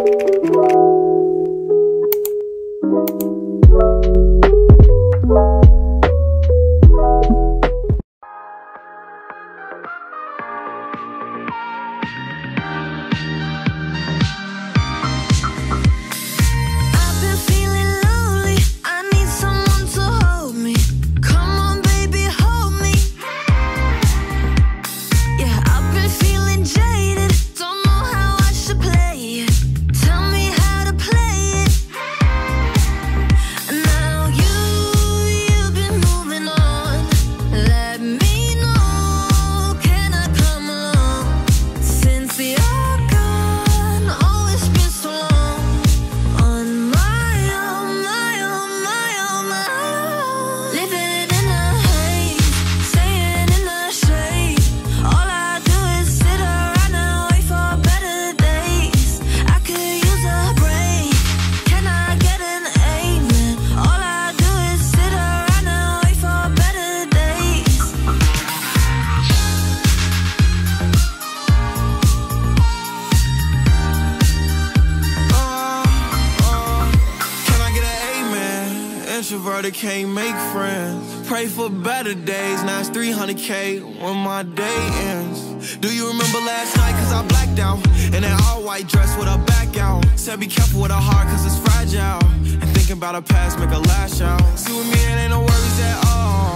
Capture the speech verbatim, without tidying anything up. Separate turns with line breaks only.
Introverted, can't make friends. Pray for better days, now it's three hundred K when my day ends. Do you remember last night, cause I blacked out in that all-white dress with her back out. Said be careful with her heart, cause it's fragile. And thinking about her past make her lash out. See with me, it ain't no worries at all.